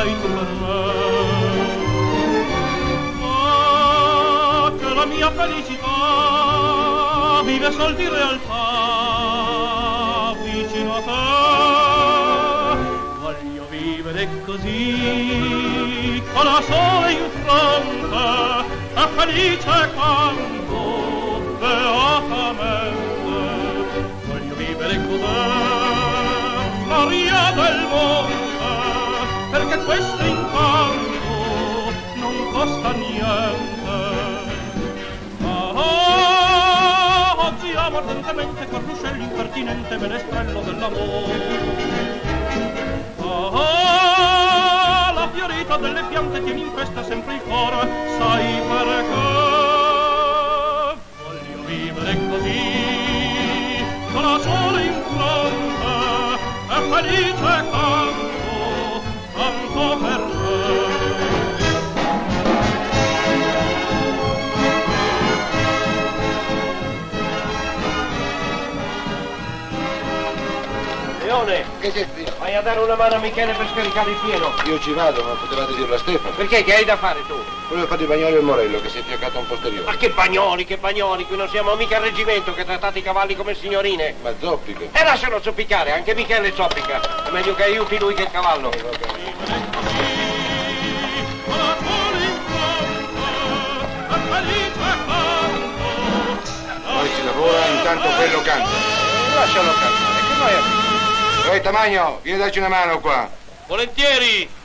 fai tu per me. Ma che la mia felicità vive sol di realtà vicino a te. Voglio vivere così, con la sole in fronte, e felice canto beatamente. Voglio vivere così, gloria del mondo, perché questo incanto non costa niente. Oggi amo ardentemente con ruscello impertinente menestrello dell'amore. La fiorita delle piante tiene in festa sempre il cuore, sai perché? Voglio vivere così, con la sole in fronte, e felice canto, canto per te. Leone, Che c'è? vai a dare una mano a Michele per scaricare il pieno. Io ci vado, ma potevate dirlo a Stefano. Perché? Che hai da fare tu? Volevo fare i Bagnoli e il Morello che si è fiaccato un posteriore. Ma che Bagnoli, qui non siamo mica al reggimento che trattate i cavalli come signorine. Ma zoppica. E lascialo zoppicare, anche Michele zoppica. È meglio che aiuti lui che il cavallo. Poi si lavora, intanto quello canta. Lascialo cantare, che noi abbiamo. Ehi Tamagno, vieni a darci una mano qua. Volentieri.